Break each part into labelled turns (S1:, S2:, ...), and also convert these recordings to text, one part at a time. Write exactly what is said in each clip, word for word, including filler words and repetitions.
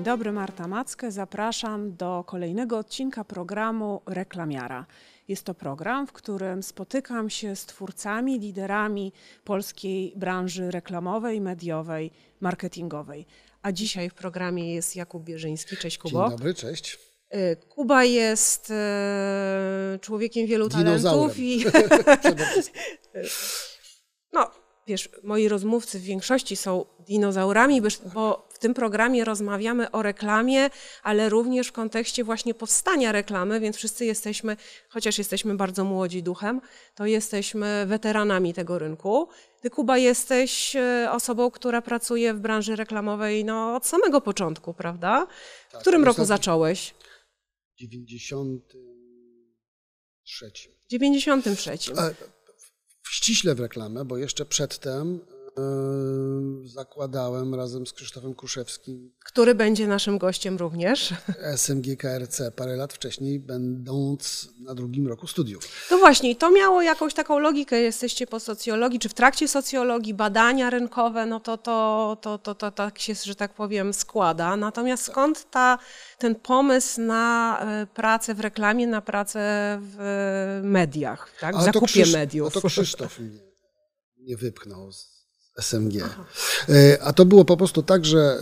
S1: Dzień dobry, Marta Mackę. Zapraszam do kolejnego odcinka programu Reklamiara. Jest to program, w którym spotykam się z twórcami, liderami polskiej branży reklamowej, mediowej, marketingowej. A dzisiaj w programie jest Jakub Bierzyński. Cześć, Kubo.
S2: Dzień dobry, cześć.
S1: Kuba jest e, człowiekiem wielu talentów i no, wiesz, moi rozmówcy w większości są dinozaurami, bo w tym programie rozmawiamy o reklamie, ale również w kontekście właśnie powstania reklamy, więc wszyscy jesteśmy, chociaż jesteśmy bardzo młodzi duchem, to jesteśmy weteranami tego rynku. Ty, Kuba, jesteś osobą, która pracuje w branży reklamowej no, od samego początku, prawda? W którym roku zacząłeś?
S2: W dziewięćdziesiątym trzecim.
S1: W dziewięćdziesiątym trzecim.
S2: Ściśle w reklamę, bo jeszcze przedtem yy, zakładałem razem z Krzysztofem Kruszewskim,
S1: który będzie naszym gościem również,
S2: S M G K R C parę lat wcześniej, będąc na drugim roku studiów.
S1: No właśnie, i to miało jakąś taką logikę, jesteście po socjologii, czy w trakcie socjologii, badania rynkowe, no to to, to, to, to tak się, że tak powiem, składa. Natomiast skąd ta, ten pomysł na pracę w reklamie, na pracę w mediach, tak? w zakupie
S2: Krzysz,
S1: mediów?
S2: A to Krzysztof mnie, mnie wypchnął z S M G. Aha. A to było po prostu tak, że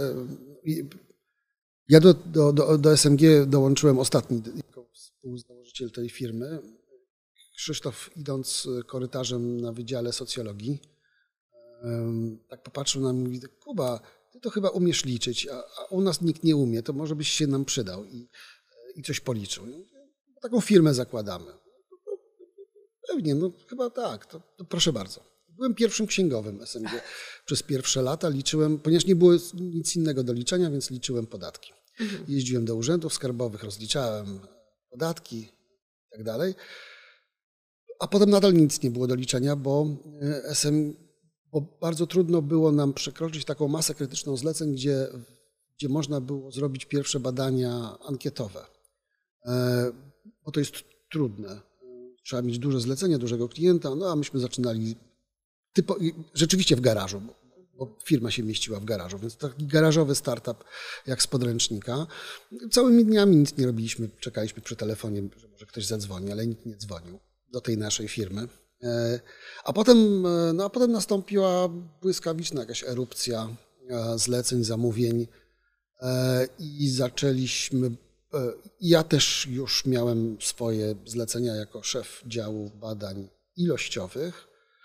S2: ja do, do, do, do S M G dołączyłem ostatni jako współzałożyciel tej firmy. Krzysztof, idąc korytarzem na Wydziale Socjologii, tak popatrzył na mnie i mówi: Kuba, ty to chyba umiesz liczyć, a, a u nas nikt nie umie, to może byś się nam przydał i, i coś policzył. Taką firmę zakładamy. Pewnie, no chyba tak, to, to proszę bardzo. Byłem pierwszym księgowym S M G przez pierwsze lata. Liczyłem, ponieważ nie było nic innego do liczenia, więc liczyłem podatki. Mhm. Jeździłem do urzędów skarbowych, rozliczałem podatki i tak dalej. A potem nadal nic nie było do liczenia, bo, S M, bo bardzo trudno było nam przekroczyć taką masę krytyczną zleceń, gdzie, gdzie można było zrobić pierwsze badania ankietowe. Bo to jest trudne. Trzeba mieć duże zlecenie, dużego klienta, no a myśmy zaczynali typo, rzeczywiście w garażu, bo firma się mieściła w garażu, więc taki garażowy startup jak z podręcznika. Całymi dniami nic nie robiliśmy, czekaliśmy przy telefonie, że może ktoś zadzwoni, ale nikt nie dzwonił do tej naszej firmy. A potem, no a potem nastąpiła błyskawiczna jakaś erupcja zleceń, zamówień i zaczęliśmy. Ja też już miałem swoje zlecenia jako szef działu badań ilościowych.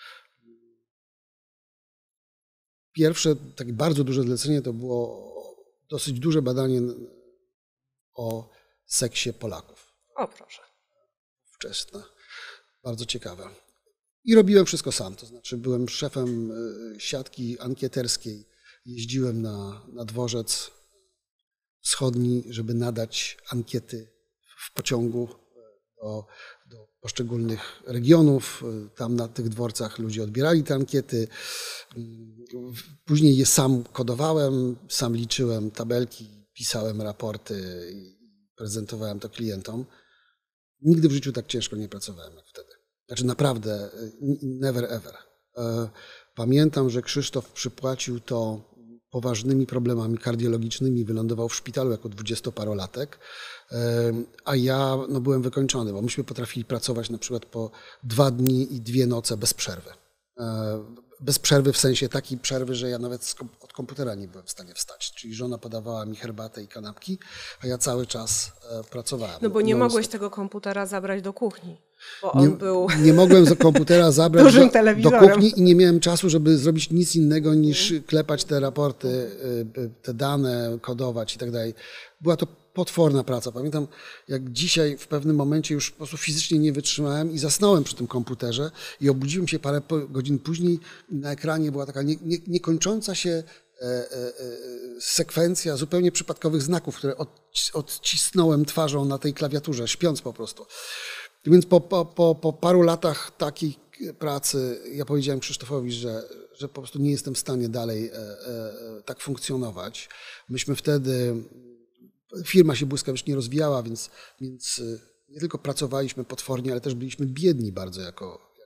S2: Pierwsze takie bardzo duże zlecenie to było dosyć duże badanie o seksie Polaków.
S1: O proszę.
S2: Wczesne. Bardzo ciekawe. I robiłem wszystko sam, to znaczy byłem szefem siatki ankieterskiej. Jeździłem na, na dworzec wschodni, żeby nadać ankiety w pociągu do, do poszczególnych regionów. Tam na tych dworcach ludzie odbierali te ankiety. Później je sam kodowałem, sam liczyłem tabelki, pisałem raporty i prezentowałem to klientom. Nigdy w życiu tak ciężko nie pracowałem jak wtedy. Znaczy naprawdę, never ever. Pamiętam, że Krzysztof przypłacił to poważnymi problemami kardiologicznymi, wylądował w szpitalu jako dwudziestoparolatek, a ja no, byłem wykończony, bo myśmy potrafili pracować na przykład po dwa dni i dwie noce bez przerwy. Bez przerwy w sensie takiej przerwy, że ja nawet od komputera nie byłem w stanie wstać. Czyli żona podawała mi herbatę i kanapki, a ja cały czas pracowałem.
S1: No bo nie
S2: no,
S1: mogłeś tego komputera zabrać do kuchni, bo on
S2: nie,
S1: był
S2: nie mogłem z komputera zabrać do, do kuchni i nie miałem czasu, żeby zrobić nic innego niż klepać te raporty, te dane, kodować i tak dalej. Była to potworna praca. Pamiętam, jak dzisiaj w pewnym momencie już po prostu fizycznie nie wytrzymałem i zasnąłem przy tym komputerze i obudziłem się parę godzin później i na ekranie była taka nie, nie, niekończąca się e, e, sekwencja zupełnie przypadkowych znaków, które od, odcisnąłem twarzą na tej klawiaturze, śpiąc po prostu. Więc po, po, po, po paru latach takiej pracy ja powiedziałem Krzysztofowi, że, że po prostu nie jestem w stanie dalej e, e, tak funkcjonować. Myśmy wtedy Firma się błyskawicznie rozwijała, więc, więc nie tylko pracowaliśmy potwornie, ale też byliśmy biedni bardzo jako, jako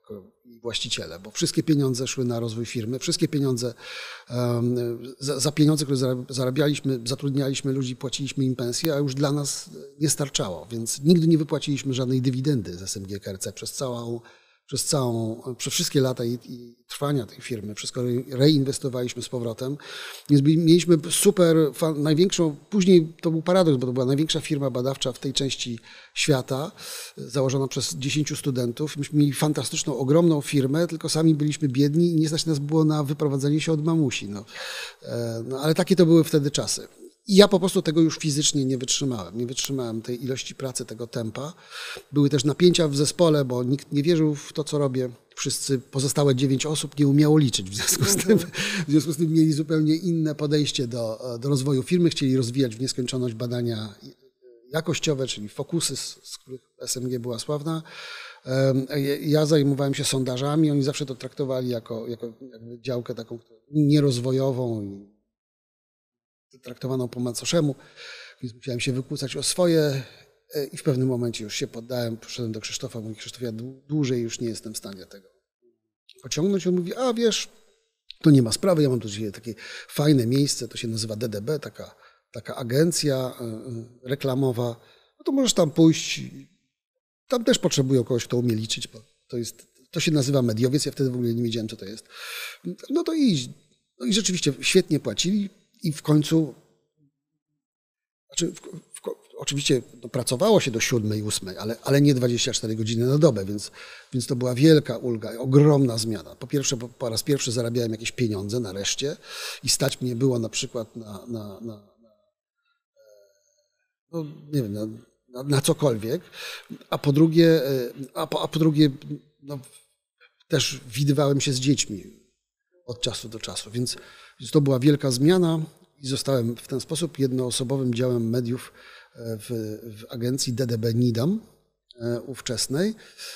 S2: jako właściciele, bo wszystkie pieniądze szły na rozwój firmy, wszystkie pieniądze, um, za, za pieniądze, które zarabialiśmy, zatrudnialiśmy ludzi, płaciliśmy im pensje, a już dla nas nie starczało, więc nigdy nie wypłaciliśmy żadnej dywidendy z S M G K R C przez całą Przez całą, przez wszystkie lata i, i trwania tej firmy, wszystko reinwestowaliśmy z powrotem. Więc mieliśmy super, największą, później to był paradoks, bo to była największa firma badawcza w tej części świata, założona przez dziesięciu studentów. Myśmy mieli fantastyczną, ogromną firmę, tylko sami byliśmy biedni i nie stać nas było na wyprowadzenie się od mamusi. No. No, ale takie to były wtedy czasy. I ja po prostu tego już fizycznie nie wytrzymałem. Nie wytrzymałem tej ilości pracy, tego tempa. Były też napięcia w zespole, bo nikt nie wierzył w to, co robię. Wszyscy, pozostałe dziewięć osób nie umiało liczyć. W związku z tym, w związku z tym mieli zupełnie inne podejście do, do rozwoju firmy. Chcieli rozwijać w nieskończoność badania jakościowe, czyli fokusy, z których S M G była sławna. Ja zajmowałem się sondażami. Oni zawsze to traktowali jako, jako jakby działkę taką nierozwojową i traktowaną po macoszemu, więc musiałem się wykłócać o swoje i w pewnym momencie już się poddałem, poszedłem do Krzysztofa, mówi: Krzysztof, ja dłużej już nie jestem w stanie tego pociągnąć. On mówi: a wiesz, to nie ma sprawy, ja mam tu takie fajne miejsce, to się nazywa D D B, taka, taka agencja reklamowa, no to możesz tam pójść, tam też potrzebują kogoś, kto umie liczyć, bo to jest, to się nazywa mediowiec, ja wtedy w ogóle nie wiedziałem, co to jest. No to idź. No i rzeczywiście świetnie płacili. I w końcu, znaczy w, w, oczywiście no, pracowało się do siódmej, ósmej, ale, ale nie dwadzieścia cztery godziny na dobę, więc, więc to była wielka ulga, ogromna zmiana. Po pierwsze, po, po raz pierwszy zarabiałem jakieś pieniądze nareszcie i stać mnie było na przykład na, na, na, na no, nie wiem, na, na, na cokolwiek, a po drugie, a po, a po drugie no, też widywałem się z dziećmi od czasu do czasu, więc, więc to była wielka zmiana i zostałem w ten sposób jednoosobowym działem mediów w, w agencji D D B Nidam ówczesnej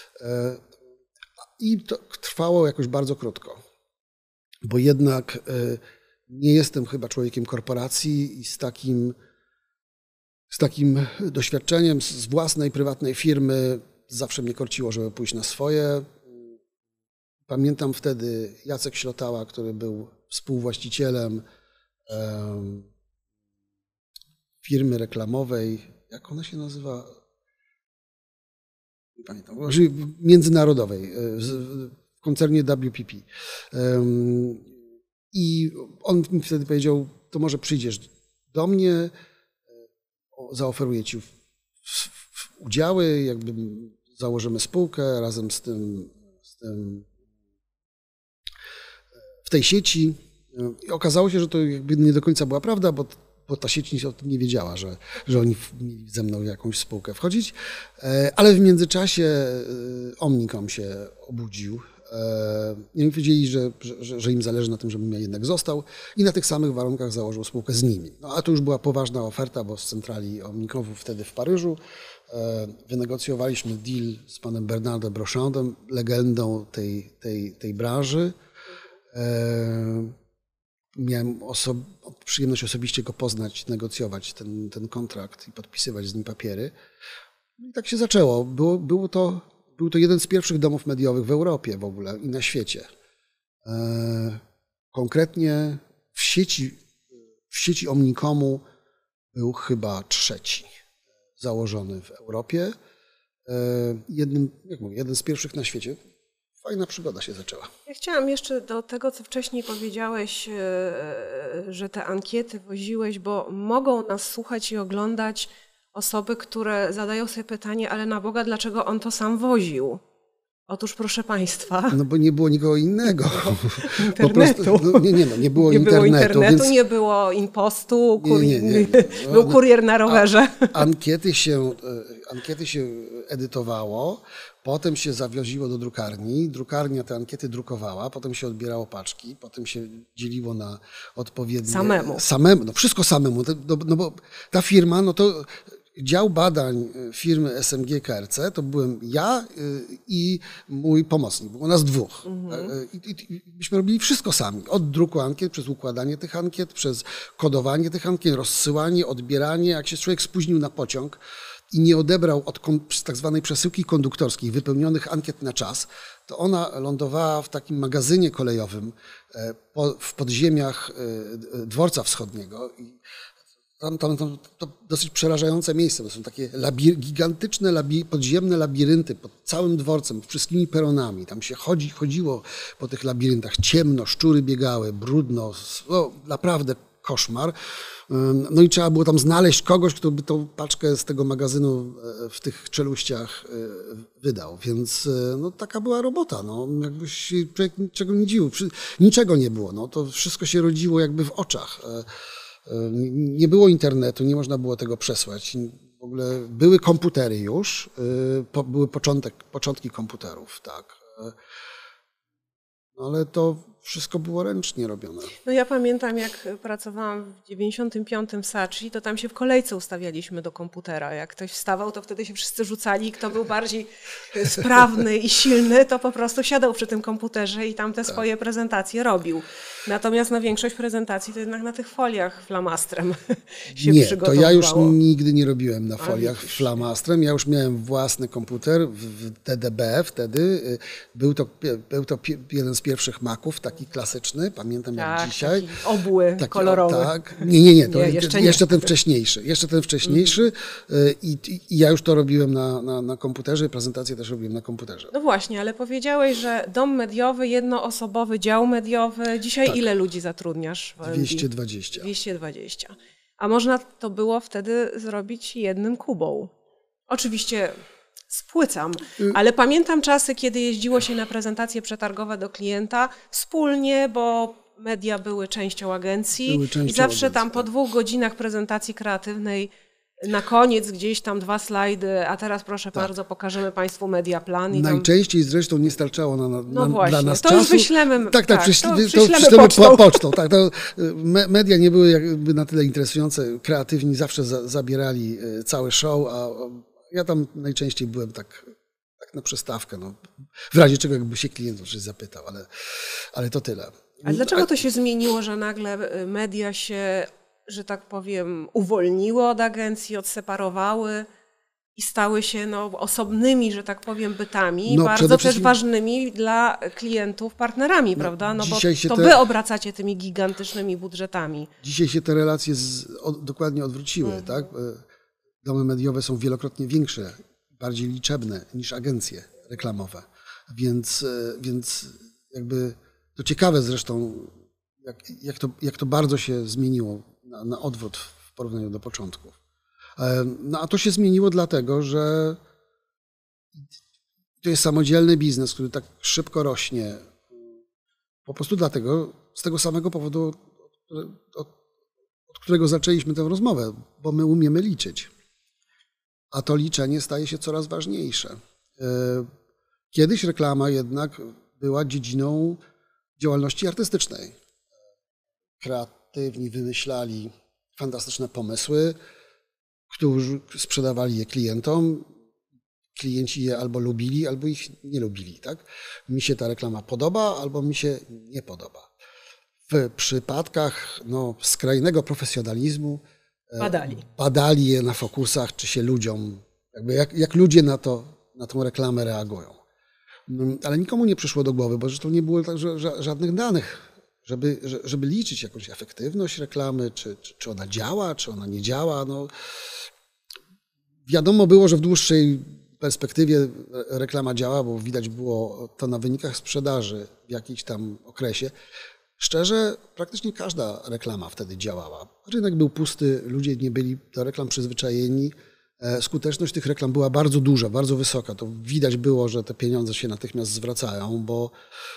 S2: i to trwało jakoś bardzo krótko, bo jednak nie jestem chyba człowiekiem korporacji i z takim, z takim doświadczeniem z własnej, prywatnej firmy zawsze mnie korciło, żeby pójść na swoje. Pamiętam wtedy Jacek Ślotała, który był współwłaścicielem um, firmy reklamowej, jak ona się nazywa? Nie pamiętam, międzynarodowej, w koncernie W P P. Um, I on mi wtedy powiedział: to może przyjdziesz do mnie, zaoferuję ci w, w, w udziały, jakby założymy spółkę razem z tym, z tym w tej sieci. I okazało się, że to jakby nie do końca była prawda, bo, bo ta sieć nic o tym nie wiedziała, że, że oni mieli ze mną jakąś spółkę wchodzić. Ale w międzyczasie Omnicom się obudził i mi powiedzieli, że, że, że im zależy na tym, żebym ja jednak został i na tych samych warunkach założył spółkę z nimi. No a to już była poważna oferta, bo z centrali Omnicomu wtedy w Paryżu wynegocjowaliśmy deal z panem Bernardem Brochandem, legendą tej, tej, tej branży. Miałem oso- przyjemność osobiście go poznać, negocjować ten, ten kontrakt i podpisywać z nim papiery. I tak się zaczęło. Było, było to, był to jeden z pierwszych domów mediowych w Europie w ogóle i na świecie. Konkretnie w sieci, w sieci Omnicomu był chyba trzeci założony w Europie. Jednym, jak mówię, jeden z pierwszych na świecie. Fajna przygoda się zaczęła.
S1: Ja chciałam jeszcze do tego, co wcześniej powiedziałeś, że te ankiety woziłeś, bo mogą nas słuchać i oglądać osoby, które zadają sobie pytanie: ale na Boga, dlaczego on to sam woził? Otóż, proszę Państwa...
S2: No bo nie było nikogo innego.
S1: Internetu.
S2: Po prostu, no, nie, nie, no, nie było
S1: nie
S2: internetu.
S1: Było internetu,
S2: więc...
S1: nie było impostu, kur...
S2: nie, nie, nie. No,
S1: był kurier na rowerze.
S2: A, ankiety, się, ankiety się edytowało, potem się zawioziło do drukarni, drukarnia te ankiety drukowała, potem się odbierało paczki, potem się dzieliło na odpowiednie...
S1: Samemu.
S2: Samemu, no wszystko samemu. No, no bo ta firma, no to... Dział badań firmy S M G K R C to byłem ja i mój pomocnik. Było nas dwóch. Mhm. I, i, i myśmy robili wszystko sami. Od druku ankiet, przez układanie tych ankiet, przez kodowanie tych ankiet, rozsyłanie, odbieranie. Jak się człowiek spóźnił na pociąg, i nie odebrał od tak zwanej przesyłki konduktorskiej wypełnionych ankiet na czas, to ona lądowała w takim magazynie kolejowym w podziemiach dworca wschodniego. I tam, tam, tam to dosyć przerażające miejsce, bo są takie labir, gigantyczne labi, podziemne labirynty pod całym dworcem, wszystkimi peronami. Tam się chodzi, chodziło po tych labiryntach, ciemno, szczury biegały, brudno, no, naprawdę koszmar. No i trzeba było tam znaleźć kogoś, kto by tą paczkę z tego magazynu w tych czeluściach wydał. Więc no, taka była robota. No. Jakbyś człowiek niczego nie dziwił. Niczego nie było. No. To wszystko się rodziło jakby w oczach. Nie było internetu, nie można było tego przesłać. W ogóle były komputery już, były początek, początki komputerów, tak. Ale to wszystko było ręcznie robione.
S1: No ja pamiętam, jak pracowałam w dziewięćdziesiątym piątym w Saatchi, to tam się w kolejce ustawialiśmy do komputera. Jak ktoś wstawał, to wtedy się wszyscy rzucali. Kto był bardziej sprawny i silny, to po prostu siadał przy tym komputerze i tam te tak. swoje prezentacje robił. Natomiast na większość prezentacji to jednak na tych foliach flamastrem się
S2: nie,
S1: przygotowywało.
S2: Nie, to ja już nigdy nie robiłem na foliach flamastrem. Ja już miałem własny komputer w D D B wtedy. Był to, był to jeden z pierwszych Maców, taki klasyczny, pamiętam tak, jak dzisiaj.
S1: Taki obły taki, kolorowy.
S2: Tak. Nie, nie, nie, to
S1: nie,
S2: jeszcze, nie. jeszcze ten wcześniejszy. Jeszcze ten wcześniejszy mm. I, i ja już to robiłem na, na, na komputerze, prezentację też robiłem na komputerze.
S1: No właśnie, ale powiedziałeś, że dom mediowy, jednoosobowy dział mediowy. Dzisiaj tak. ile ludzi zatrudniasz w O M D?
S2: dwieście dwadzieścia.
S1: dwieście dwadzieścia. A można to było wtedy zrobić jednym Kubą. Oczywiście spłycam, ale pamiętam czasy, kiedy jeździło się na prezentacje przetargowe do klienta wspólnie, bo media były częścią agencji były częścią i zawsze agencji, tam po tak. dwóch godzinach prezentacji kreatywnej na koniec gdzieś tam dwa slajdy, a teraz proszę tak. bardzo, pokażemy Państwu mediaplan. I
S2: Najczęściej
S1: tam...
S2: zresztą nie starczało na, na,
S1: no właśnie,
S2: dla nas
S1: to
S2: czasu.
S1: Już wyślemy,
S2: tak, tak,
S1: tak,
S2: przyśle,
S1: to
S2: to
S1: przyślemy
S2: przyślemy
S1: pocztą.
S2: pocztą tak, to media nie były jakby na tyle interesujące, kreatywni zawsze za, zabierali cały show, a ja tam najczęściej byłem tak, tak na przystawkę, no, w razie czego jakby się klient coś zapytał, ale, ale to tyle.
S1: A dlaczego to się zmieniło, że nagle media się, że tak powiem, uwolniły od agencji, odseparowały i stały się no, osobnymi, że tak powiem, bytami, no, bardzo też ważnymi dla klientów, partnerami, no, prawda? No bo to te... wy obracacie tymi gigantycznymi budżetami.
S2: Dzisiaj się te relacje z, o, dokładnie odwróciły, mhm. tak? Domy mediowe są wielokrotnie większe, bardziej liczebne niż agencje reklamowe, więc, więc jakby to ciekawe zresztą, jak, jak, to, jak to bardzo się zmieniło na, na odwrót w porównaniu do początków. No a to się zmieniło dlatego, że to jest samodzielny biznes, który tak szybko rośnie, po prostu dlatego, z tego samego powodu, od, od którego zaczęliśmy tę rozmowę, bo my umiemy liczyć. A to liczenie staje się coraz ważniejsze. Kiedyś reklama jednak była dziedziną działalności artystycznej. Kreatywni wymyślali fantastyczne pomysły, którzy sprzedawali je klientom. Klienci je albo lubili, albo ich nie lubili. Tak? Mi się ta reklama podoba, albo mi się nie podoba. W przypadkach no, skrajnego profesjonalizmu
S1: Badali.
S2: Badali je na fokusach, czy się ludziom, jakby jak, jak ludzie na, to, na tą reklamę reagują. Ale nikomu nie przyszło do głowy, bo zresztą nie było także żadnych danych, żeby, żeby liczyć jakąś efektywność reklamy, czy, czy, czy ona działa, czy ona nie działa. No, wiadomo było, że w dłuższej perspektywie reklama działa, bo widać było to na wynikach sprzedaży w jakimś tam okresie. Szczerze, praktycznie każda reklama wtedy działała. Rynek był pusty, ludzie nie byli do reklam przyzwyczajeni. Skuteczność tych reklam była bardzo duża, bardzo wysoka. To widać było, że te pieniądze się natychmiast zwracają, bo,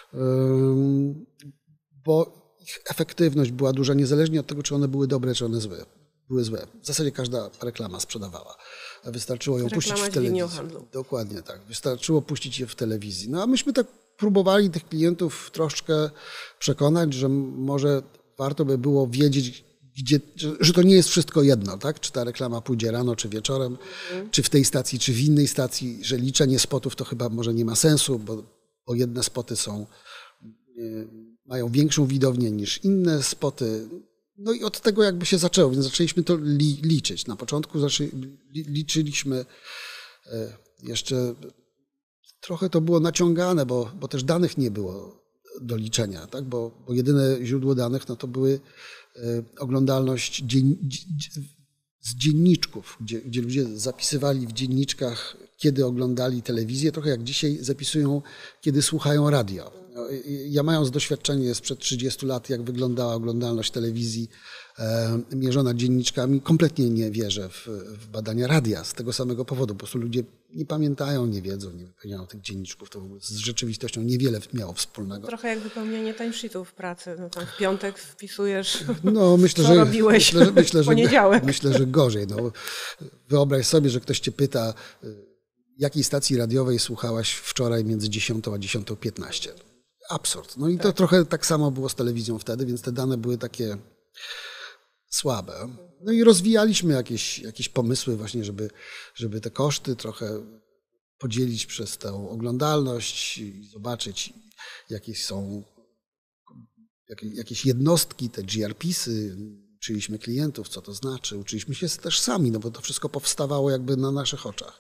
S2: bo ich efektywność była duża, niezależnie od tego, czy one były dobre, czy one złe. Były złe. W zasadzie każda reklama sprzedawała. Wystarczyło ją reklama puścić w telewizji. Dokładnie tak. Wystarczyło puścić je w telewizji. No a myśmy tak próbowali tych klientów troszkę przekonać, że może warto by było wiedzieć, gdzie, że to nie jest wszystko jedno, tak? Czy ta reklama pójdzie rano, czy wieczorem, mhm. czy w tej stacji, czy w innej stacji, że liczenie spotów to chyba może nie ma sensu, bo, bo jedne spoty są, mają większą widownię niż inne spoty. no i od tego jakby się zaczęło, więc zaczęliśmy to li, liczyć. Na początku zaczę, li, liczyliśmy jeszcze, trochę to było naciągane, bo, bo też danych nie było do liczenia, tak? bo, bo jedyne źródło danych no to były oglądalność dzien, z dzienniczków, gdzie, gdzie ludzie zapisywali w dzienniczkach, kiedy oglądali telewizję, trochę jak dzisiaj zapisują, kiedy słuchają radio. Ja mając doświadczenie sprzed trzydziestu lat, jak wyglądała oglądalność telewizji e, mierzona dzienniczkami, kompletnie nie wierzę w, w badania radia z tego samego powodu. Po prostu ludzie nie pamiętają, nie wiedzą, nie wypełniają tych dzienniczków. To w ogóle z rzeczywistością niewiele miało wspólnego.
S1: Trochę jak wypełnianie timesheetów w pracy. No tam w piątek wpisujesz,
S2: no, myślę,
S1: co
S2: że,
S1: robiłeś
S2: myślę, że, myślę,
S1: w poniedziałek.
S2: Że, myślę, że gorzej. No, wyobraź sobie, że ktoś cię pyta, jakiej stacji radiowej słuchałaś wczoraj między dziesiątą a dziesiątą piętnaście. Absurd. No i tak. To trochę tak samo było z telewizją wtedy, więc te dane były takie słabe. No i rozwijaliśmy jakieś, jakieś pomysły właśnie, żeby, żeby te koszty trochę podzielić przez tę oglądalność i zobaczyć, jakie są jakieś jednostki, te G R P sy, uczyliśmy klientów, co to znaczy, uczyliśmy się też sami, no bo to wszystko powstawało jakby na naszych oczach.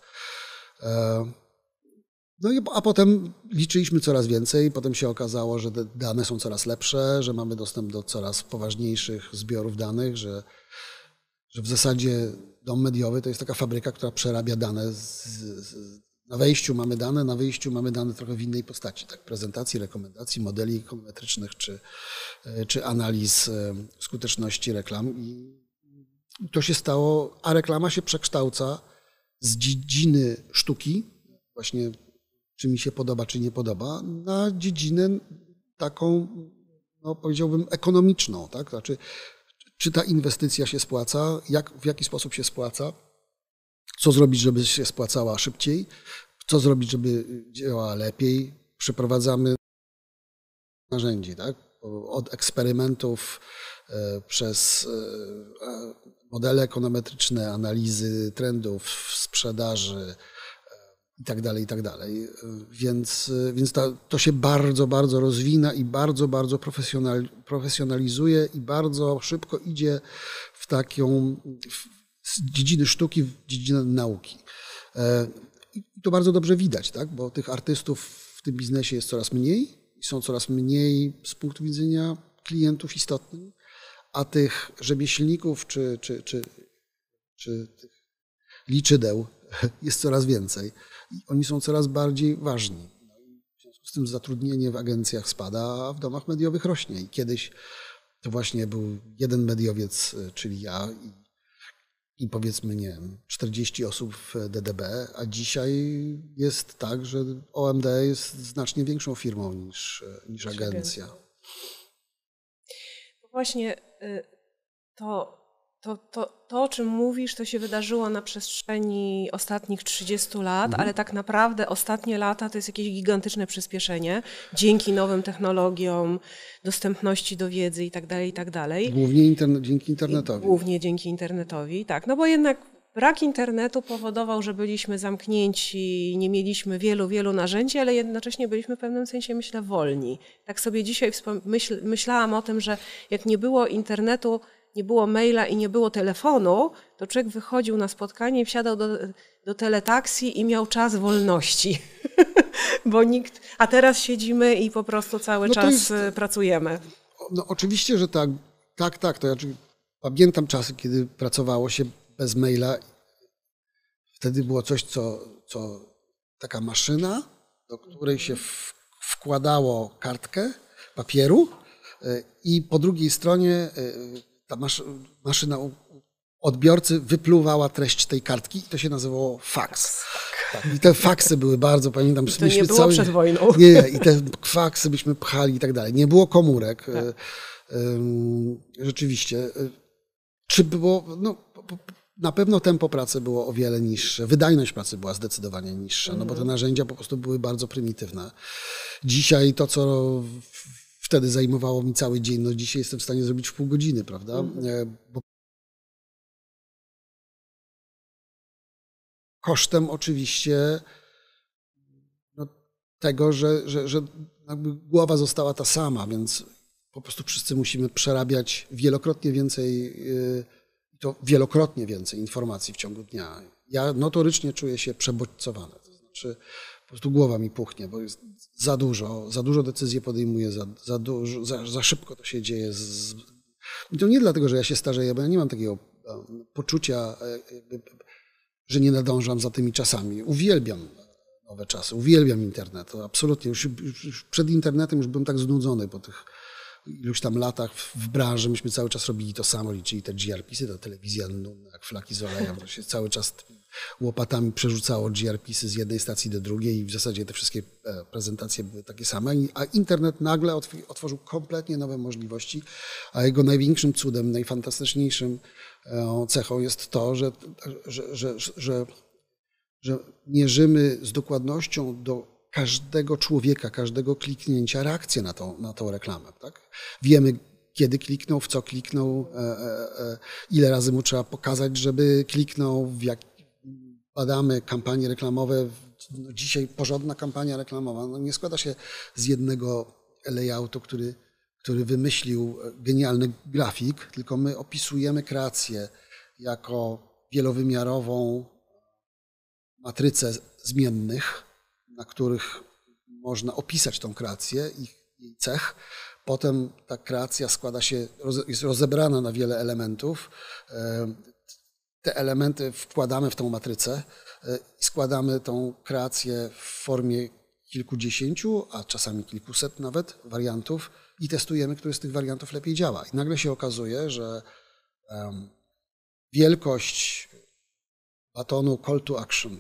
S2: No i, a potem liczyliśmy coraz więcej, potem się okazało, że te dane są coraz lepsze, że mamy dostęp do coraz poważniejszych zbiorów danych, że, że w zasadzie dom mediowy to jest taka fabryka, która przerabia dane. Z, z, na wejściu mamy dane, na wyjściu mamy dane trochę w innej postaci, tak, prezentacji, rekomendacji, modeli ekonometrycznych czy, czy analiz skuteczności reklam. I to się stało, a reklama się przekształca z dziedziny sztuki, właśnie czy mi się podoba, czy nie podoba, na dziedzinę taką, no powiedziałbym, ekonomiczną. Tak? Znaczy, czy ta inwestycja się spłaca, jak, w jaki sposób się spłaca, co zrobić, żeby się spłacała szybciej, co zrobić, żeby działała lepiej. Przeprowadzamy narzędzi, tak? Od eksperymentów e, przez e, modele ekonometryczne, analizy trendów, sprzedaży, i tak dalej, i tak dalej. Więc, więc ta, to się bardzo, bardzo rozwina i bardzo, bardzo profesjonal, profesjonalizuje i bardzo szybko idzie w taką, w, z dziedziny sztuki w dziedzinę nauki. I to bardzo dobrze widać, tak? Bo tych artystów w tym biznesie jest coraz mniej i są coraz mniej z punktu widzenia klientów istotnych, a tych rzemieślników czy, czy, czy, czy tych liczydeł jest coraz więcej. I oni są coraz bardziej ważni. No i w związku z tym zatrudnienie w agencjach spada, a w domach mediowych rośnie. I kiedyś to właśnie był jeden mediowiec, czyli ja i, i powiedzmy, nie wiem, czterdzieści osób w D D B, a dzisiaj jest tak, że O M D jest znacznie większą firmą niż, niż agencja.
S1: Właśnie to... To, to, to, o czym mówisz, to się wydarzyło na przestrzeni ostatnich trzydziestu lat, mhm. ale tak naprawdę ostatnie lata to jest jakieś gigantyczne przyspieszenie dzięki nowym technologiom, dostępności do wiedzy i tak dalej, i tak dalej.
S2: Głównie internet, dzięki internetowi.
S1: Głównie dzięki internetowi, tak. No bo jednak brak internetu powodował, że byliśmy zamknięci, nie mieliśmy wielu, wielu narzędzi, ale jednocześnie byliśmy w pewnym sensie, myślę, wolni. Tak sobie dzisiaj myśl, myślałam o tym, że jak nie było internetu, nie było maila i nie było telefonu, to człowiek wychodził na spotkanie i wsiadał do, do teletaksji i miał czas wolności. Bo nikt, a teraz siedzimy i po prostu cały no czas jest, pracujemy.
S2: No oczywiście, że tak. Tak, tak. To ja pamiętam czasy, kiedy pracowało się bez maila. Wtedy było coś, co, co taka maszyna, do której się w, wkładało kartkę papieru i po drugiej stronie ta maszyna odbiorcy wypluwała treść tej kartki i to się nazywało faks. Tak, i te faksy były bardzo, pamiętam...
S1: I to nie było cały, przed wojną.
S2: Nie, i te faksy byśmy pchali i tak dalej. Nie było komórek. Tak. Rzeczywiście. Czy było... No, na pewno tempo pracy było o wiele niższe. Wydajność pracy była zdecydowanie niższa, no bo te narzędzia po prostu były bardzo prymitywne. Dzisiaj to, co... Wtedy zajmowało mi cały dzień, no dzisiaj jestem w stanie zrobić w pół godziny, prawda? Mm. Bo kosztem oczywiście no, tego, że, że, że jakby głowa została ta sama, więc po prostu wszyscy musimy przerabiać wielokrotnie więcej, to wielokrotnie więcej informacji w ciągu dnia. Ja notorycznie czuję się przebodźcowany, to znaczy po prostu głowa mi puchnie, bo jest za dużo, za dużo decyzji podejmuję, za, za, dużo, za, za szybko to się dzieje. Z... I to nie dlatego, że ja się starzeję, bo ja nie mam takiego poczucia, jakby, że nie nadążam za tymi czasami. Uwielbiam nowe czasy, uwielbiam internet. To absolutnie, już, już przed internetem już byłem tak znudzony po tych iluś tam latach w branży. Myśmy cały czas robili to samo, liczyli te G R P sy, ta telewizja nudna, jak flaki z olejem. To się cały czas łopatami przerzucało G R P sy z jednej stacji do drugiej i w zasadzie te wszystkie prezentacje były takie same. A internet nagle otworzył kompletnie nowe możliwości, a jego największym cudem, najfantastyczniejszym cechą jest to, że, że, że, że, że mierzymy z dokładnością do każdego człowieka, każdego kliknięcia reakcję na tą, na tą reklamę. Tak? Wiemy, kiedy kliknął, w co kliknął, e, e, ile razy mu trzeba pokazać, żeby kliknął, w jak badamy kampanie reklamowe. No dzisiaj porządna kampania reklamowa no nie składa się z jednego layoutu, który, który wymyślił genialny grafik, tylko my opisujemy kreację jako wielowymiarową matrycę zmiennych, na których można opisać tą kreację, ich, jej cech. Potem ta kreacja składa się, jest rozebrana na wiele elementów. Te elementy wkładamy w tą matrycę i składamy tą kreację w formie kilkudziesięciu, a czasami kilkuset nawet wariantów i testujemy, który z tych wariantów lepiej działa. I nagle się okazuje, że wielkość batonu call to action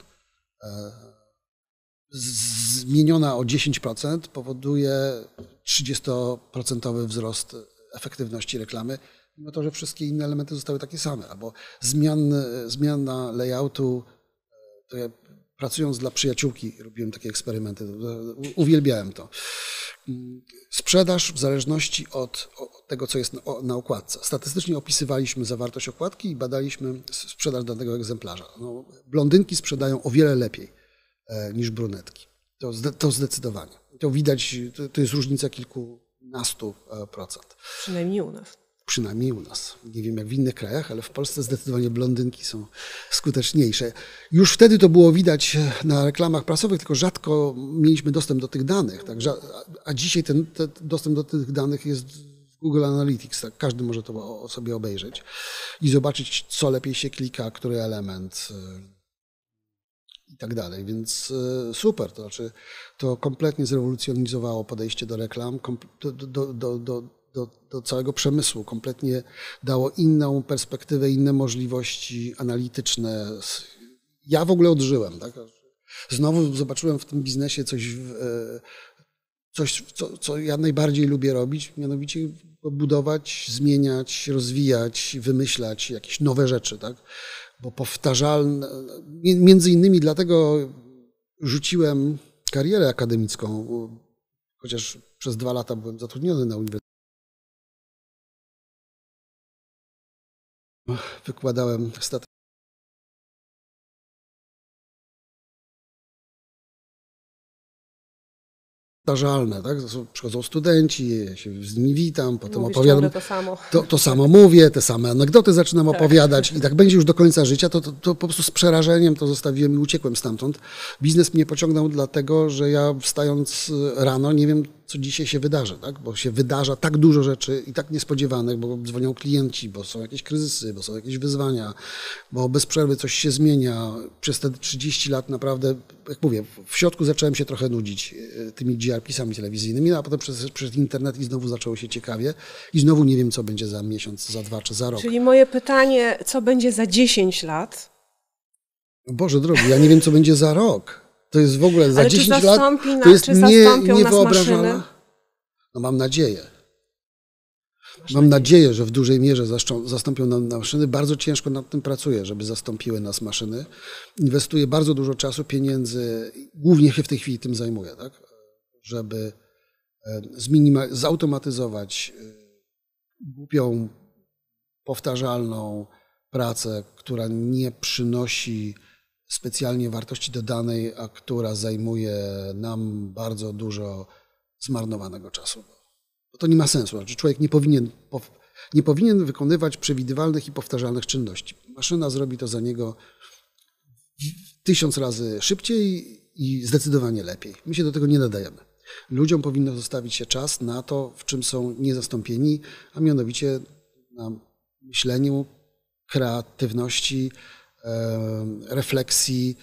S2: zmieniona o dziesięć procent powoduje trzydziestoprocentowy wzrost efektywności reklamy, mimo to, że wszystkie inne elementy zostały takie same. Albo zmian, zmiana layoutu, to ja pracując dla przyjaciółki robiłem takie eksperymenty, uwielbiałem to. Sprzedaż w zależności od, od tego, co jest na, na okładce. Statystycznie opisywaliśmy zawartość okładki i badaliśmy sprzedaż danego egzemplarza. No, blondynki sprzedają o wiele lepiej niż brunetki. To, to zdecydowanie. To widać, to, to jest różnica kilkunastu procent.
S1: Przynajmniej u nas.
S2: Przynajmniej u nas. Nie wiem jak w innych krajach, ale w Polsce zdecydowanie blondynki są skuteczniejsze. Już wtedy to było widać na reklamach prasowych, tylko rzadko mieliśmy dostęp do tych danych. Tak? A dzisiaj ten, ten dostęp do tych danych jest w Google Analytics. Tak? Każdy może to sobie obejrzeć i zobaczyć, co lepiej się klika, który element i tak dalej, więc super, to znaczy to kompletnie zrewolucjonizowało podejście do reklam, do, do, do, do, do, do całego przemysłu, kompletnie dało inną perspektywę, inne możliwości analityczne. Ja w ogóle odżyłem, tak? Znowu zobaczyłem w tym biznesie coś, coś co, co ja najbardziej lubię robić, mianowicie budować, zmieniać, rozwijać, wymyślać jakieś nowe rzeczy, tak? Bo powtarzalne, między innymi dlatego rzuciłem karierę akademicką, chociaż przez dwa lata byłem zatrudniony na uniwersytecie. Wykładałem statystykę. Powtarzalne, tak? Przychodzą studenci, ja się z nimi witam, potem
S1: Mówisz
S2: opowiadam.
S1: To samo.
S2: To, to samo mówię, te same anegdoty zaczynam tak. opowiadać i tak będzie już do końca życia, to, to, to po prostu z przerażeniem to zostawiłem i uciekłem stamtąd. Biznes mnie pociągnął dlatego, że ja wstając rano nie wiem, co dzisiaj się wydarzy, tak? Bo się wydarza tak dużo rzeczy i tak niespodziewanych, bo dzwonią klienci, bo są jakieś kryzysy, bo są jakieś wyzwania, bo bez przerwy coś się zmienia. Przez te trzydzieści lat naprawdę, jak mówię, w środku zacząłem się trochę nudzić tymi G R P sami telewizyjnymi, no a potem przez, przez internet i znowu zaczęło się ciekawie i znowu nie wiem, co będzie za miesiąc, za dwa czy za rok.
S1: Czyli moje pytanie, co będzie za dziesięć lat?
S2: Boże drogi, ja nie wiem, co będzie za rok. To jest w ogóle za
S1: Ale
S2: dziesięć
S1: czy
S2: lat,
S1: na,
S2: to jest
S1: czy
S2: nie,
S1: zastąpią
S2: niewyobrażalne.
S1: nas
S2: No mam nadzieję.
S1: Masz
S2: Mam
S1: nadzieję.
S2: nadzieję, że w dużej mierze zastąpią nam maszyny. Bardzo ciężko nad tym pracuję, żeby zastąpiły nas maszyny. Inwestuję bardzo dużo czasu, pieniędzy, głównie się w tej chwili tym zajmuję, tak? Żeby zminima- zautomatyzować głupią, powtarzalną pracę, która nie przynosi specjalnie wartości dodanej, a która zajmuje nam bardzo dużo zmarnowanego czasu. Bo to nie ma sensu. Znaczy człowiek nie powinien, nie powinien wykonywać przewidywalnych i powtarzalnych czynności. Maszyna zrobi to za niego tysiąc razy szybciej i zdecydowanie lepiej. My się do tego nie nadajemy. Ludziom powinno zostawić się czas na to, w czym są niezastąpieni, a mianowicie na myśleniu, kreatywności, refleksji,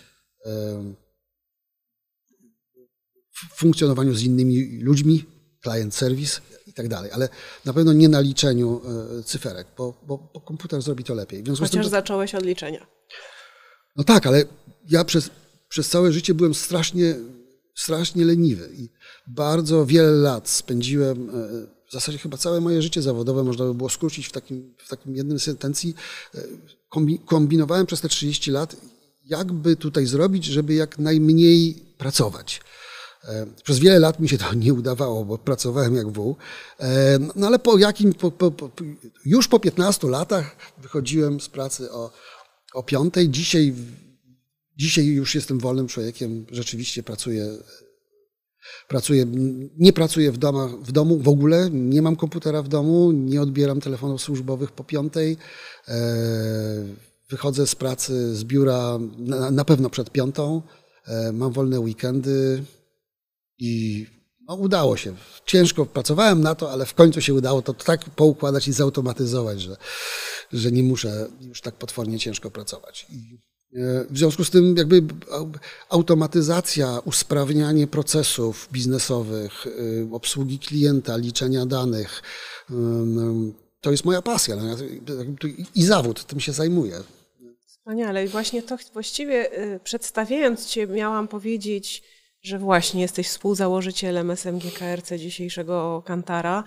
S2: funkcjonowaniu z innymi ludźmi, client service i tak dalej, ale na pewno nie na liczeniu cyferek, bo, bo, bo komputer zrobi to lepiej.
S1: Chociaż tym, to... zacząłeś od liczenia.
S2: No tak, ale ja przez, przez całe życie byłem strasznie, strasznie leniwy i bardzo wiele lat spędziłem, w zasadzie chyba całe moje życie zawodowe można by było skrócić w takim, w takim jednym sentencji. Kombinowałem przez te trzydzieści lat, jakby tutaj zrobić, żeby jak najmniej pracować. Przez wiele lat mi się to nie udawało, bo pracowałem jak wół, no ale po jakim, po, po, po, już po piętnastu latach wychodziłem z pracy o, o piątej. Dzisiaj, dzisiaj już jestem wolnym człowiekiem, rzeczywiście pracuję, pracuję nie pracuję w, domach, w domu w ogóle, nie mam komputera w domu, nie odbieram telefonów służbowych po piątej. Wychodzę z pracy, z biura na, na pewno przed piątą, mam wolne weekendy. I no, udało się. Ciężko pracowałem na to, ale w końcu się udało to tak poukładać i zautomatyzować, że, że nie muszę już tak potwornie ciężko pracować. I w związku z tym jakby automatyzacja, usprawnianie procesów biznesowych, obsługi klienta, liczenia danych, to jest moja pasja i zawód, tym się zajmuję.
S1: Wspaniale. I właśnie to właściwie przedstawiając Cię miałam powiedzieć, że właśnie jesteś współzałożycielem S M G K R C, dzisiejszego Kantara,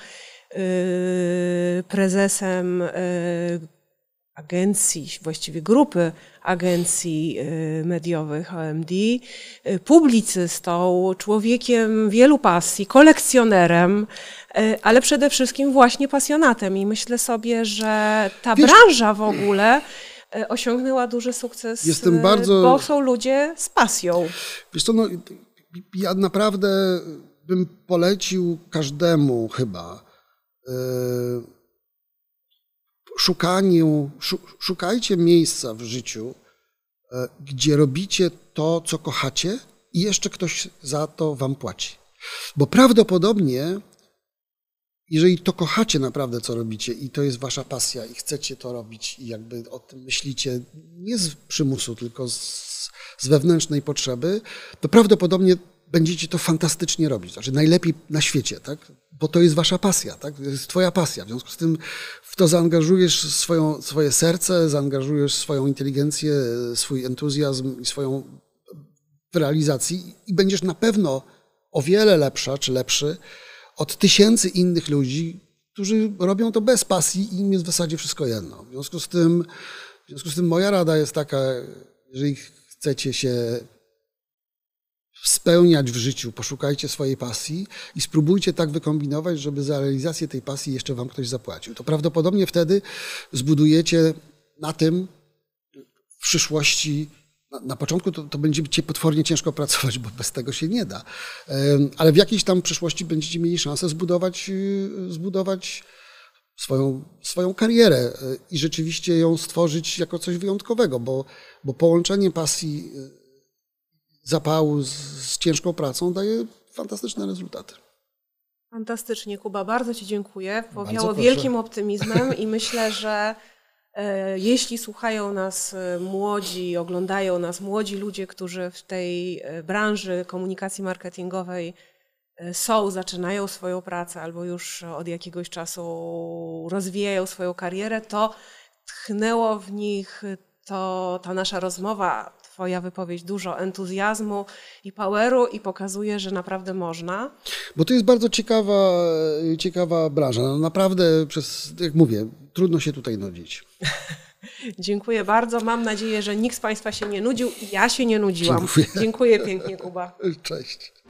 S1: prezesem agencji, właściwie grupy agencji mediowych O M D, publicystą, człowiekiem wielu pasji, kolekcjonerem, ale przede wszystkim właśnie pasjonatem. I myślę sobie, że ta Wiesz, branża w ogóle osiągnęła duży sukces,
S2: jestem bardzo...
S1: bo są ludzie z pasją.
S2: Wiesz co, no, ja naprawdę bym polecił każdemu chyba yy, szukaniu, szukajcie miejsca w życiu, yy, gdzie robicie to, co kochacie i jeszcze ktoś za to wam płaci. Bo prawdopodobnie, jeżeli to kochacie naprawdę, co robicie i to jest wasza pasja i chcecie to robić i jakby o tym myślicie nie z przymusu, tylko z, z wewnętrznej potrzeby, to prawdopodobnie będziecie to fantastycznie robić. Znaczy najlepiej na świecie, tak? Bo to jest wasza pasja, tak? To jest twoja pasja. W związku z tym w to zaangażujesz swoją, swoje serce, zaangażujesz swoją inteligencję, swój entuzjazm i swoją w realizacji i będziesz na pewno o wiele lepsza czy lepszy od tysięcy innych ludzi, którzy robią to bez pasji i im jest w zasadzie wszystko jedno. W związku z tym, w związku z tym moja rada jest taka, jeżeli chcecie się spełniać w życiu, poszukajcie swojej pasji i spróbujcie tak wykombinować, żeby za realizację tej pasji jeszcze wam ktoś zapłacił. To prawdopodobnie wtedy zbudujecie na tym w przyszłości. Na, na początku to, to będziecie potwornie ciężko pracować, bo bez tego się nie da. Ale w jakiejś tam przyszłości będziecie mieli szansę zbudować, zbudować swoją, swoją karierę i rzeczywiście ją stworzyć jako coś wyjątkowego, bo, bo połączenie pasji, zapału z, z ciężką pracą daje fantastyczne rezultaty.
S1: Fantastycznie, Kuba. Bardzo Ci dziękuję. Powiało wielkim optymizmem i myślę, że jeśli słuchają nas młodzi, oglądają nas młodzi ludzie, którzy w tej branży komunikacji marketingowej są, zaczynają swoją pracę albo już od jakiegoś czasu rozwijają swoją karierę, to tchnęło w nich to, ta nasza rozmowa, Twoja wypowiedź, dużo entuzjazmu i poweru i pokazuje, że naprawdę można.
S2: Bo to jest bardzo ciekawa, ciekawa branża. No naprawdę, przez, jak mówię, trudno się tutaj nudzić.
S1: Dziękuję bardzo. Mam nadzieję, że nikt z Państwa się nie nudził i ja się nie nudziłam.
S2: Dziękuję.
S1: Dziękuję pięknie, Kuba.
S2: Cześć.